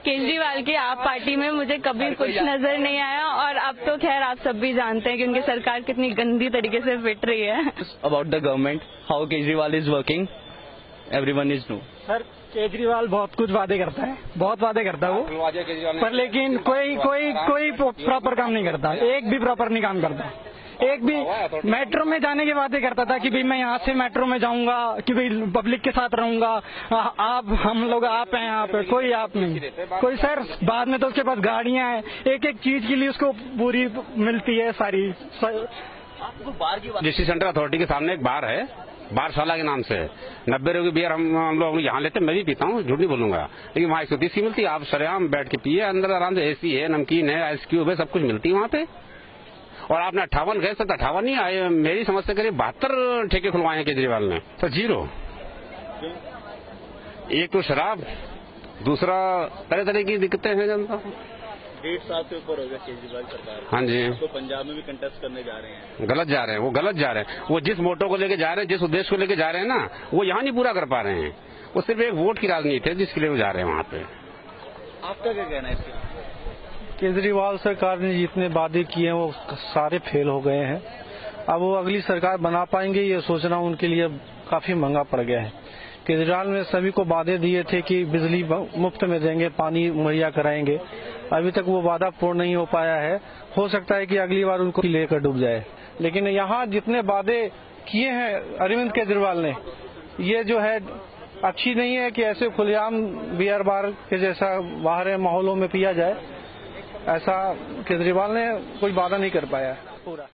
केजरीवाल की आप पार्टी में मुझे कभी कुछ नजर नहीं आया, और अब तो खैर आप सब भी जानते हैं कि उनकी सरकार कितनी गंदी तरीके से पिट रही है। About the government, how Kejriwal is working, everyone is no. Sir Kejriwal बहुत कुछ वादे करता है, बहुत वादे करता है वो, पर लेकिन कोई प्रॉपर काम नहीं करता, एक भी प्रॉपर नहीं काम करता। एक भी मेट्रो में जाने के वादे करता था कि भाई मैं यहाँ से मेट्रो में जाऊंगा, कि भाई पब्लिक के साथ रहूंगा, आप हम लोग आप हैं यहाँ पे, कोई आप नहीं, कोई सर। बाद में तो उसके पास गाड़ियां हैं, एक एक चीज के लिए उसको पूरी मिलती है सारी। डिस्ट्रिक्ट सेंट्रल अथॉरिटी के सामने एक बार है, बारशाला के नाम से 90 रुपये की बियर हम लोग यहाँ लेते, मैं भी पीता हूँ, झूठ नहीं बोलूंगा, लेकिन वहाँ 130 की मिलती है। आप सरेआम बैठ के पिए, अंदर आराम से एसी है, नमकीन है, आइस क्यूब है, सब कुछ मिलती है वहाँ पे। और आपने 58 गए, 58 नहीं आए, मेरी समझ से करीब 72 ठेके खुलवाए हैं केजरीवाल ने। तो जीरो, एक तो शराब, दूसरा तरह तरह की दिक्कतें हैं जनता को। 1.5 साल से ऊपर हो गया केजरीवाल सरकार। हाँ जी, तो पंजाब में भी कंटेस्ट करने जा रहे हैं। गलत जा रहे हैं, वो गलत जा रहे हैं। वो जिस मोटो को लेके जा रहे हैं, जिस उद्देश्य को लेके जा रहे हैं ना, वो यहाँ नहीं पूरा कर पा रहे हैं। वो सिर्फ एक वोट की राजनीति है जिसके लिए वो जा रहे हैं वहाँ पे। आपका क्या कहना है इसके? केजरीवाल सरकार ने जितने वादे किए हैं वो सारे फेल हो गए हैं। अब वो अगली सरकार बना पाएंगे ये सोचना उनके लिए काफी महंगा पड़ गया है। केजरीवाल ने सभी को वादे दिए थे कि बिजली मुफ्त में देंगे, पानी मुहैया कराएंगे, अभी तक वो वादा पूर्ण नहीं हो पाया है। हो सकता है कि अगली बार उनको लेकर डूब जाए। लेकिन यहाँ जितने वादे किए हैं अरविंद केजरीवाल ने, ये जो है अच्छी नहीं है कि ऐसे खुलेआम बियर बार के जैसा बाहर माहौलों में पिया जाए। ऐसा केजरीवाल ने कोई वादा नहीं कर पाया पूरा।